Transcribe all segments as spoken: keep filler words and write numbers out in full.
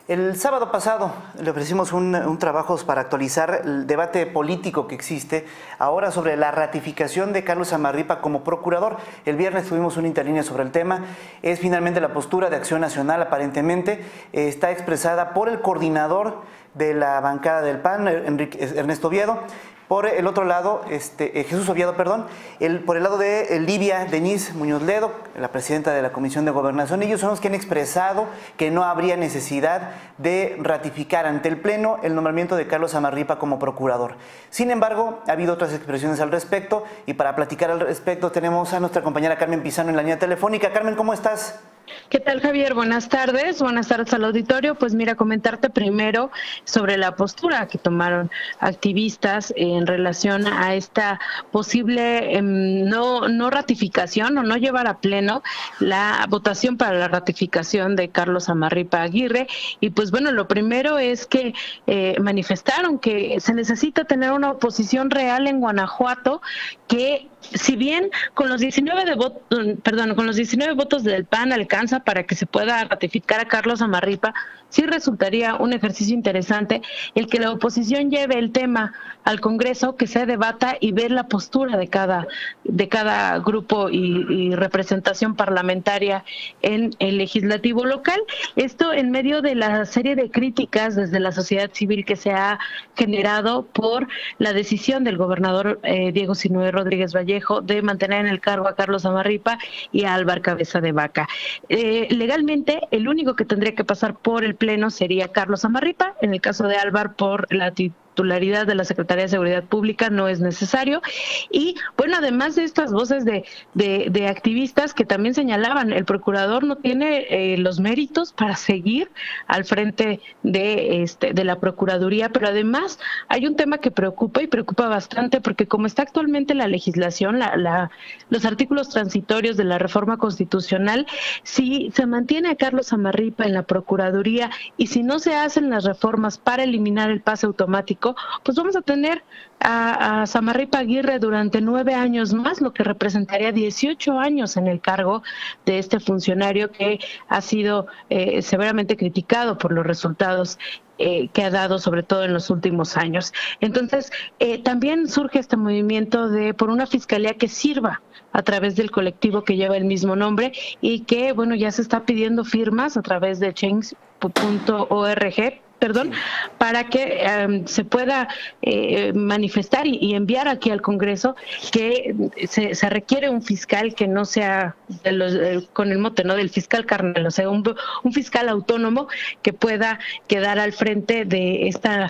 El sábado pasado le ofrecimos un, un trabajo para actualizar el debate político que existe ahora sobre la ratificación de Carlos Zamarripa como procurador. El viernes tuvimos una interlínea sobre el tema. Es finalmente la postura de Acción Nacional, aparentemente. Eh, está expresada por el coordinador de la bancada del P A N, Enrique, Ernesto Oviedo. Por el otro lado, este, eh, Jesús Oviedo, perdón, el, por el lado de eh, Livia Denise Muñoz Ledo, la presidenta de la Comisión de Gobernación. Ellos son los que han expresado que no habría necesidad de ratificar ante el Pleno el nombramiento de Carlos Zamarripa como procurador. Sin embargo, ha habido otras expresiones al respecto, y para platicar al respecto tenemos a nuestra compañera Carmen Pizano en la línea telefónica. Carmen, ¿cómo estás? ¿Qué tal, Javier? Buenas tardes. Buenas tardes al auditorio. Pues mira, comentarte primero sobre la postura que tomaron activistas en relación a esta posible eh, no, no ratificación o no llevar a pleno la votación para la ratificación de Carlos Zamarripa Aguirre. Y pues bueno, lo primero es que eh, manifestaron que se necesita tener una oposición real en Guanajuato, que si bien con los diecinueve de votos, perdón, con los diecinueve votos del P A N alcanza para que se pueda ratificar a Carlos Zamarripa, sí resultaría un ejercicio interesante el que la oposición lleve el tema al Congreso, que se debata y ver la postura de cada de cada grupo y, y representación parlamentaria en el legislativo local. Esto en medio de la serie de críticas desde la sociedad civil que se ha generado por la decisión del gobernador eh, Diego Sinue Rodríguez Vallejo de mantener en el cargo a Carlos Zamarripa y a Álvar Cabeza de Vaca. Eh, legalmente, el único que tendría que pasar por el Pleno sería Carlos Zamarripa. En el caso de Álvar, por la titularidad de la Secretaría de Seguridad Pública, no es necesario. Y bueno, además de estas voces de, de, de activistas que también señalaban, el procurador no tiene eh, los méritos para seguir al frente de, este, de la Procuraduría, pero además hay un tema que preocupa y preocupa bastante, porque como está actualmente la legislación, la, la, los artículos transitorios de la reforma constitucional, si se mantiene a Carlos Zamarripa en la Procuraduría y si no se hacen las reformas para eliminar el pase automático, pues vamos a tener a, a Zamarripa Aguirre durante nueve años más, lo que representaría dieciocho años en el cargo de este funcionario que ha sido eh, severamente criticado por los resultados Eh, que ha dado, sobre todo en los últimos años. Entonces, eh, también surge este movimiento de por una fiscalía que sirva a través del colectivo que lleva el mismo nombre y que, bueno, ya se está pidiendo firmas a través de change punto org, perdón, sí, para que um, se pueda eh, manifestar y, y enviar aquí al Congreso que se, se requiere un fiscal que no sea de los, eh, con el mote, ¿no?, del fiscal carnal, o sea, un, un fiscal autónomo que pueda quedar al frente de esta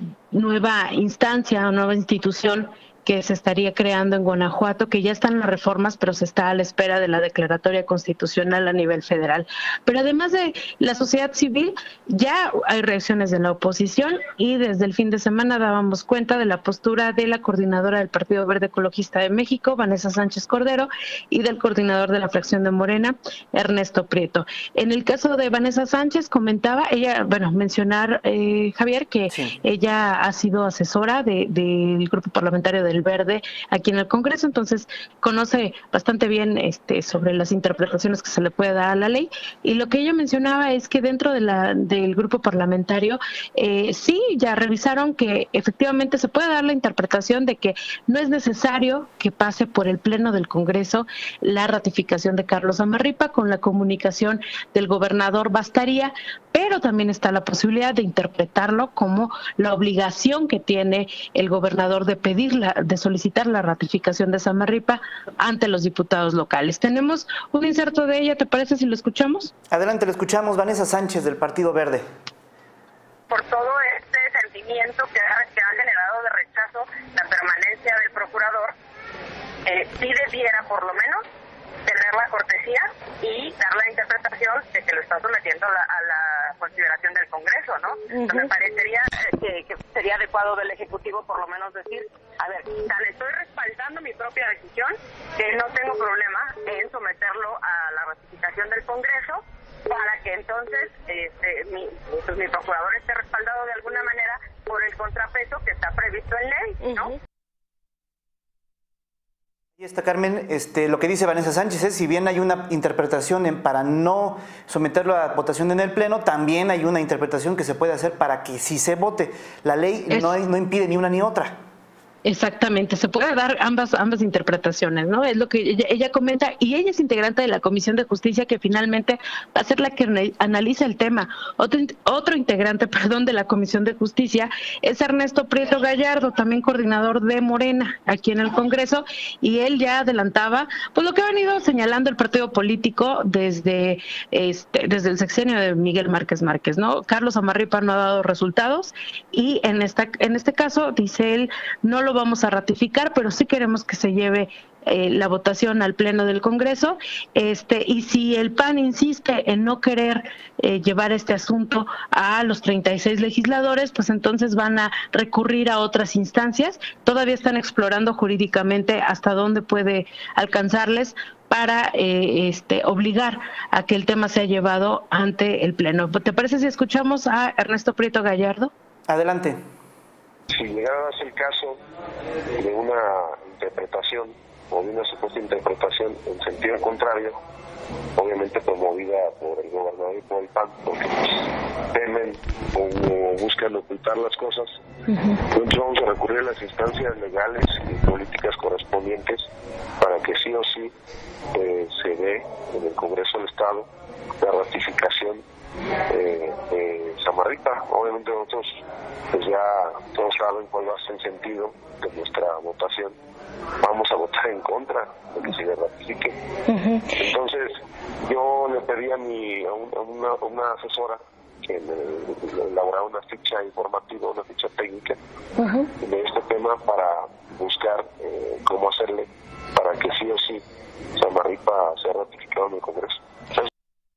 nueva instancia o nueva institución que se estaría creando en Guanajuato, que ya están las reformas, pero se está a la espera de la declaratoria constitucional a nivel federal. Pero además de la sociedad civil, ya hay reacciones de la oposición, y desde el fin de semana dábamos cuenta de la postura de la coordinadora del Partido Verde Ecologista de México, Vanessa Sánchez Cordero, y del coordinador de la fracción de Morena, Ernesto Prieto. En el caso de Vanessa Sánchez, comentaba ella, bueno, mencionar, eh, Javier, que sí, ella ha sido asesora de, del grupo parlamentario de El Verde aquí en el Congreso, entonces conoce bastante bien este sobre las interpretaciones que se le puede dar a la ley, y lo que ella mencionaba es que dentro de la del grupo parlamentario eh, sí ya revisaron que efectivamente se puede dar la interpretación de que no es necesario que pase por el Pleno del Congreso la ratificación de Carlos Zamarripa, con la comunicación del gobernador bastaría, pero también está la posibilidad de interpretarlo como la obligación que tiene el gobernador de pedirla, de solicitar la ratificación de Zamarripa ante los diputados locales. Tenemos un inserto de ella, ¿te parece si lo escuchamos? Adelante, lo escuchamos. Vanessa Sánchez, del Partido Verde. Por todo este sentimiento que ha, que ha generado de rechazo la permanencia del procurador, eh, sí debiera por lo menos tener la cortesía y dar la interpretación de que lo está sometiendo a la, a la consideración del Congreso, ¿no? Uh-huh. Me parecería eh, que, que sería adecuado del Ejecutivo por lo menos decir, a ver, tan estoy respaldando mi propia decisión que no tengo problema en someterlo a la ratificación del Congreso, para que entonces este, mi, pues, mi procurador esté respaldado de alguna manera por el contrapeso que está previsto en ley, ¿no? Uh-huh. Y está, Carmen, este, lo que dice Vanessa Sánchez es, si bien hay una interpretación en, para no someterlo a votación en el Pleno, también hay una interpretación que se puede hacer para que sí se vote. La ley es... no, no impide ni una ni otra. Exactamente, se puede dar ambas ambas interpretaciones, ¿no? Es lo que ella, ella comenta, y ella es integrante de la Comisión de Justicia, que finalmente va a ser la que analiza el tema. Otro, otro integrante, perdón, de la Comisión de Justicia es Ernesto Prieto Gallardo, también coordinador de Morena aquí en el Congreso, y él ya adelantaba pues lo que ha venido señalando el partido político desde este desde el sexenio de Miguel Márquez Márquez, ¿no? Carlos Amarripa no ha dado resultados, y en esta en este caso, dice él, no lo vamos a ratificar, pero sí queremos que se lleve eh, la votación al Pleno del Congreso, este y si el P A N insiste en no querer eh, llevar este asunto a los treinta y seis legisladores, pues entonces van a recurrir a otras instancias. Todavía están explorando jurídicamente hasta dónde puede alcanzarles para eh, este obligar a que el tema sea llevado ante el Pleno. ¿Te parece si escuchamos a Ernesto Prieto Gallardo? Adelante. Si llegara a ser el caso de una interpretación o de una supuesta interpretación en sentido contrario, obviamente promovida por el gobernador y por el P A N, porque pues, temen o buscan ocultar las cosas, uh-huh. Entonces vamos a recurrir a las instancias legales y políticas correspondientes para que sí o sí eh, se dé en el Congreso del Estado la ratificación eh, de Samarripa. Obviamente nosotros pues ya todos saben cuál va a ser el sentido de nuestra votación. Vamos a votar en contra de que se le ratifique. Uh-huh. Entonces yo le pedí a, mi, a, un, a, una, a una asesora que me elaborara una ficha informativa, una ficha técnica uh-huh. de este tema para buscar eh, cómo hacerle para que sí o sí Samarripa sea ratificado en el Congreso. Entonces,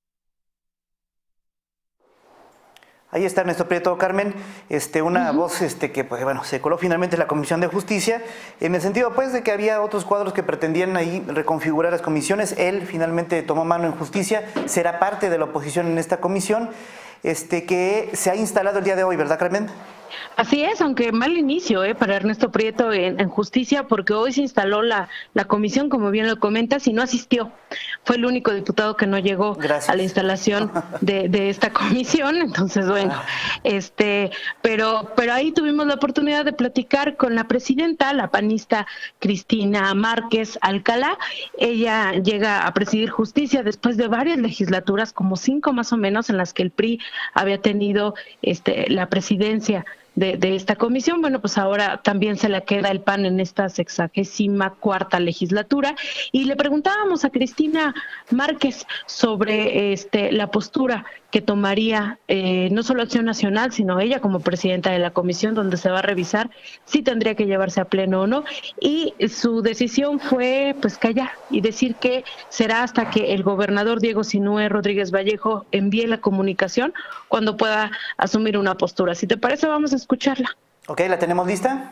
ahí está Ernesto Prieto, Carmen, este, una uh-huh. voz este, que pues, bueno, se coló finalmente en la Comisión de Justicia, en el sentido pues de que había otros cuadros que pretendían ahí reconfigurar las comisiones. Él finalmente tomó mano en Justicia, será parte de la oposición en esta comisión, este, que se ha instalado el día de hoy, ¿verdad, Carmen? Así es, aunque mal inicio eh, para Ernesto Prieto en, en Justicia, porque hoy se instaló la, la comisión, como bien lo comentas, y no asistió. Fue el único diputado que no llegó Gracias. a la instalación de, de esta comisión. Entonces, bueno, este, pero, pero ahí tuvimos la oportunidad de platicar con la presidenta, la panista Cristina Márquez Alcalá. Ella llega a presidir Justicia después de varias legislaturas, como cinco más o menos, en las que el P R I había tenido este, la presidencia De, de esta comisión. Bueno, pues ahora también se le queda el P A N en esta sexagésima cuarta legislatura, y le preguntábamos a Cristina Márquez sobre este la postura que tomaría eh, no solo Acción Nacional, sino ella como presidenta de la comisión, donde se va a revisar si tendría que llevarse a pleno o no, y su decisión fue pues callar y decir que será hasta que el gobernador Diego Sinúe Rodríguez Vallejo envíe la comunicación cuando pueda asumir una postura. Si te parece, vamos a escucharla. Ok, ¿la tenemos lista?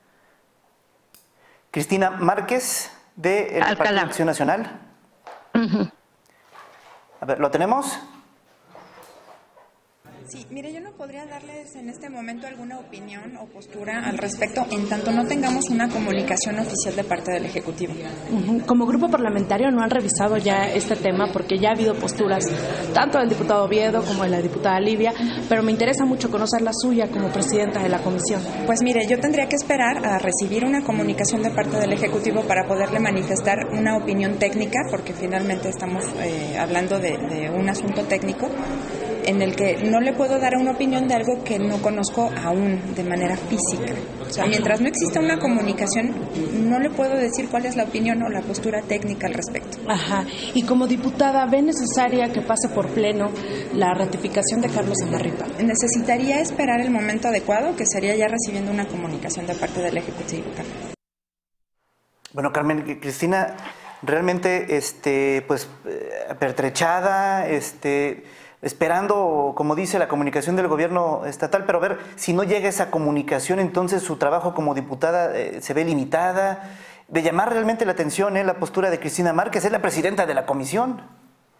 Cristina Márquez, de el Partido Acción Nacional. Uh-huh. A ver, ¿lo tenemos? Sí, mire, yo no podría darles en este momento alguna opinión o postura al respecto en tanto no tengamos una comunicación oficial de parte del Ejecutivo. Uh-huh. Como grupo parlamentario no han revisado ya este tema, porque ya ha habido posturas tanto del diputado Oviedo como de la diputada Livia, pero me interesa mucho conocer la suya como presidenta de la comisión. Pues mire, yo tendría que esperar a recibir una comunicación de parte del Ejecutivo para poderle manifestar una opinión técnica, porque finalmente estamos eh, hablando de, de un asunto técnico en el que no le puedo dar una opinión de algo que no conozco aún de manera física. O sea, mientras no exista una comunicación, no le puedo decir cuál es la opinión o la postura técnica al respecto. Ajá. Y como diputada, ¿ve necesaria que pase por pleno la ratificación de Carlos Amarripa? Necesitaría esperar el momento adecuado, que sería ya recibiendo una comunicación de parte del Ejecutivo. Bueno, Carmen, Cristina, realmente, este, pues, pertrechada, este... esperando, como dice, la comunicación del gobierno estatal, pero a ver, si no llega esa comunicación, entonces su trabajo como diputada eh, se ve limitada. De llamar realmente la atención, eh, la postura de Cristina Márquez, es la presidenta de la comisión.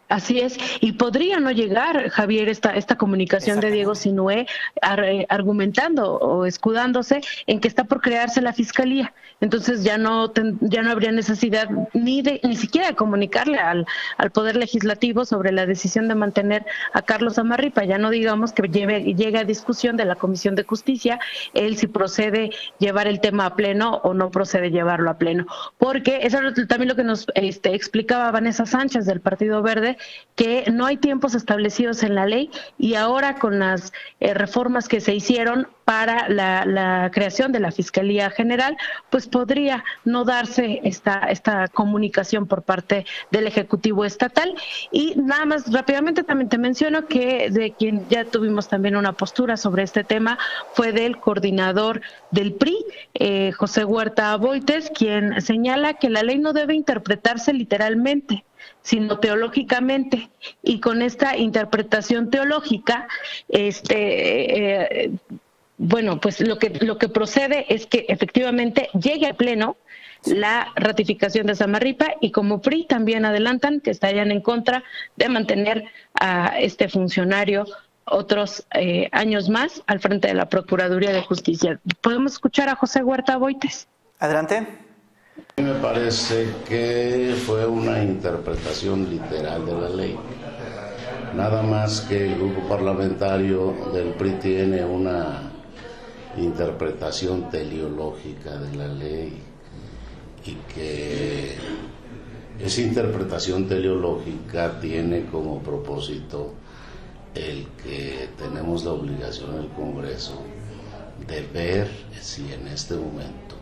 Así es, y podría no llegar, Javier, esta, esta comunicación de Diego Sinué ar, argumentando o escudándose en que está por crearse la fiscalía. Entonces ya no ten, ya no habría necesidad ni de ni siquiera de comunicarle al, al Poder Legislativo sobre la decisión de mantener a Carlos Samarripa. Ya no digamos que lleve, llegue a discusión de la Comisión de Justicia él si procede llevar el tema a pleno o no procede llevarlo a pleno. Porque eso es también lo que nos este, explicaba Vanessa Sánchez del Partido Verde, que no hay tiempos establecidos en la ley y ahora con las eh, reformas que se hicieron para la, la creación de la Fiscalía General, pues podría no darse esta, esta comunicación por parte del Ejecutivo Estatal. Y nada más rápidamente también te menciono que de quien ya tuvimos también una postura sobre este tema fue del coordinador del P R I, eh, José Huerta Aboites, quien señala que la ley no debe interpretarse literalmente, sino teológicamente, y con esta interpretación teológica, este... Eh, bueno, pues lo que lo que procede es que efectivamente llegue al pleno la ratificación de Samarripa y como P R I también adelantan que estarían en contra de mantener a este funcionario otros eh, años más al frente de la Procuraduría de Justicia. ¿Podemos escuchar a José Huerta Aboites? Adelante. A mí me parece que fue una interpretación literal de la ley. Nada más que el grupo parlamentario del P R I tiene una interpretación teleológica de la ley y que esa interpretación teleológica tiene como propósito el que tenemos la obligación en el Congreso de ver si en este momento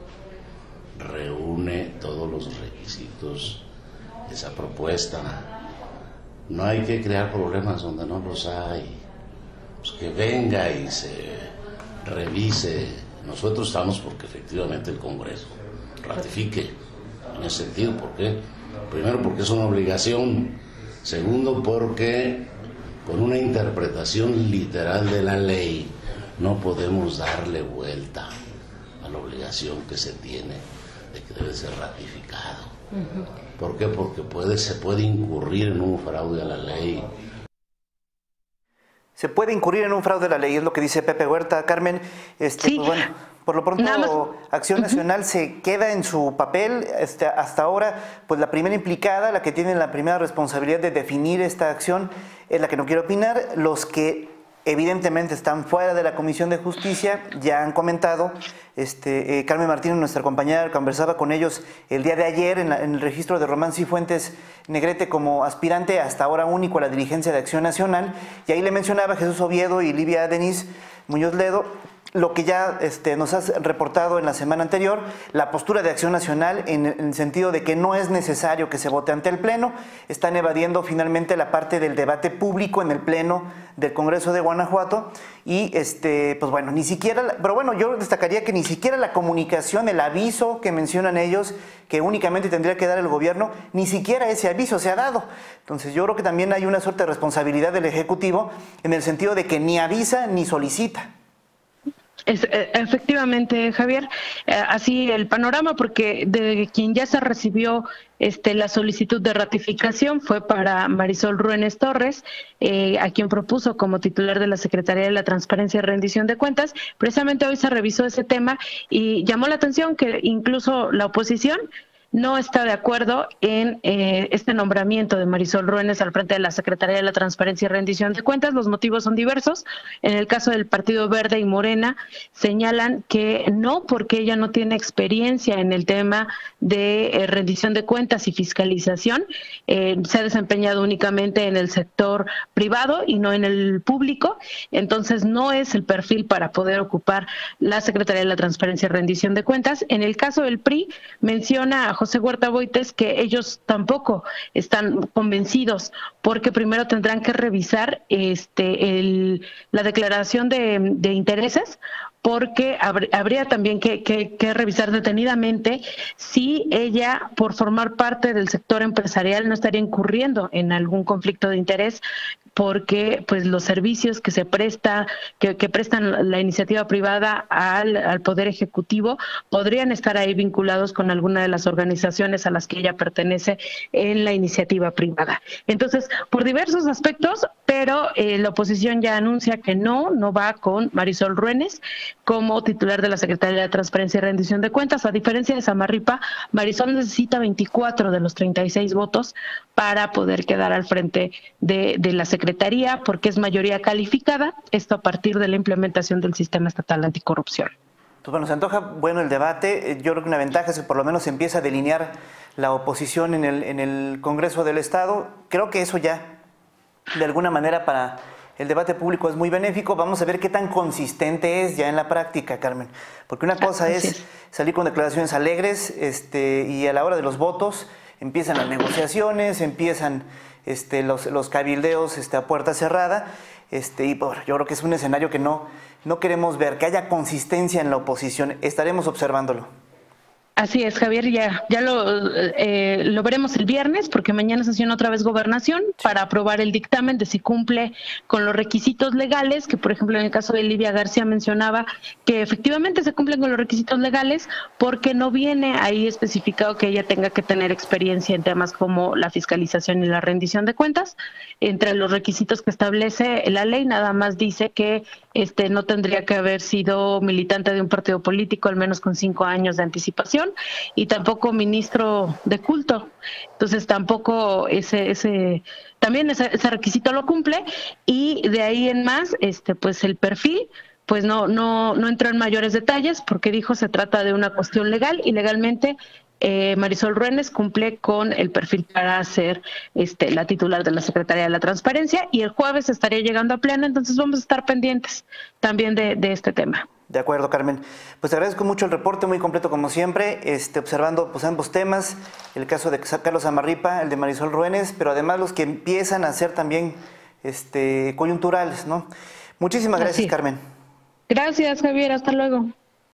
reúne todos los requisitos esa propuesta. No hay que crear problemas donde no los hay, pues que venga y se revise. Nosotros estamos porque efectivamente el Congreso ratifique en ese sentido. ¿Por qué? Primero porque es una obligación, segundo porque con una interpretación literal de la ley no podemos darle vuelta a la obligación que se tiene de que debe ser ratificado. Uh-huh. ¿Por qué? Porque puede, se puede incurrir en un fraude a la ley. Se puede incurrir en un fraude a la ley, es lo que dice Pepe Huerta. Carmen, este, sí. pues bueno, por lo pronto Acción Nacional uh-huh. se queda en su papel. Este, hasta ahora, pues la primera implicada, la que tiene la primera responsabilidad de definir esta acción, es la que no quiere opinar. Los que evidentemente están fuera de la Comisión de Justicia ya han comentado. Este, eh, Carmen Martínez, nuestra compañera, conversaba con ellos el día de ayer en, la, en el registro de Román Cifuentes Negrete como aspirante hasta ahora único a la dirigencia de Acción Nacional, y ahí le mencionaba Jesús Oviedo y Livia Denise Muñoz Ledo lo que ya este, nos has reportado en la semana anterior, la postura de Acción Nacional en, en el sentido de que no es necesario que se vote ante el Pleno. Están evadiendo finalmente la parte del debate público en el Pleno del Congreso de Guanajuato y, este, pues bueno, ni siquiera, pero bueno, yo destacaría que ni siquiera la comunicación, el aviso que mencionan ellos, que únicamente tendría que dar el gobierno, ni siquiera ese aviso se ha dado. Entonces yo creo que también hay una suerte de responsabilidad del Ejecutivo en el sentido de que ni avisa ni solicita. Es, efectivamente, Javier, eh, así el panorama, porque de quien ya se recibió este, la solicitud de ratificación fue para Marisol Ruénes Torres, eh, a quien propuso como titular de la Secretaría de la Transparencia y Rendición de Cuentas. Precisamente hoy se revisó ese tema y llamó la atención que incluso la oposición no está de acuerdo en eh, este nombramiento de Marisol Ruénes al frente de la Secretaría de la Transparencia y Rendición de Cuentas. Los motivos son diversos. En el caso del Partido Verde y Morena, señalan que no, porque ella no tiene experiencia en el tema de eh, rendición de cuentas y fiscalización. Eh, se ha desempeñado únicamente en el sector privado y no en el público. Entonces, no es el perfil para poder ocupar la Secretaría de la Transparencia y Rendición de Cuentas. En el caso del P R I, menciona a José Huerta Aboites que ellos tampoco están convencidos porque primero tendrán que revisar este el, la declaración de, de intereses, porque habría también que, que, que revisar detenidamente si ella, por formar parte del sector empresarial, no estaría incurriendo en algún conflicto de interés porque pues los servicios que se presta, que, que prestan la iniciativa privada al, al Poder Ejecutivo podrían estar ahí vinculados con alguna de las organizaciones a las que ella pertenece en la iniciativa privada. Entonces, por diversos aspectos, pero eh, la oposición ya anuncia que no, no va con Marisol Ruénez como titular de la Secretaría de Transparencia y Rendición de Cuentas. A diferencia de Samarripa, Marisol necesita veinticuatro de los treinta y seis votos para poder quedar al frente de, de la Secretaría, porque es mayoría calificada, esto a partir de la implementación del Sistema Estatal Anticorrupción. Pues bueno, se antoja bueno el debate. Yo creo que una ventaja es que por lo menos se empieza a delinear la oposición en el, en el Congreso del Estado. Creo que eso ya, de alguna manera, para el debate público es muy benéfico. Vamos a ver qué tan consistente es ya en la práctica, Carmen. Porque una cosa es salir con declaraciones alegres este, y a la hora de los votos empiezan las negociaciones, empiezan este, los, los cabildeos este, a puerta cerrada. Este, y bueno, yo creo que es un escenario que no, no queremos ver, que haya consistencia en la oposición. Estaremos observándolo. Así es, Javier, ya, ya lo, eh, lo veremos el viernes, porque mañana sesiona otra vez Gobernación para aprobar el dictamen de si cumple con los requisitos legales, que por ejemplo en el caso de Livia García mencionaba que efectivamente se cumplen con los requisitos legales, porque no viene ahí especificado que ella tenga que tener experiencia en temas como la fiscalización y la rendición de cuentas. Entre los requisitos que establece la ley, nada más dice que este no tendría que haber sido militante de un partido político, al menos con cinco años de anticipación, y tampoco ministro de culto. Entonces tampoco ese ese también ese, ese requisito lo cumple, y de ahí en más este pues el perfil pues no no no entró en mayores detalles, porque dijo se trata de una cuestión legal, y legalmente eh, Marisol Ruénez cumple con el perfil para ser este la titular de la Secretaría de la Transparencia, y el jueves estaría llegando a pleno. Entonces vamos a estar pendientes también de, de este tema. De acuerdo, Carmen. Pues te agradezco mucho el reporte, muy completo como siempre, este, observando pues ambos temas, el caso de Carlos Samarripa, el de Marisol Ruénez, pero además los que empiezan a ser también este, coyunturales, ¿no? Muchísimas gracias, Carmen. Gracias, Javier. Hasta luego.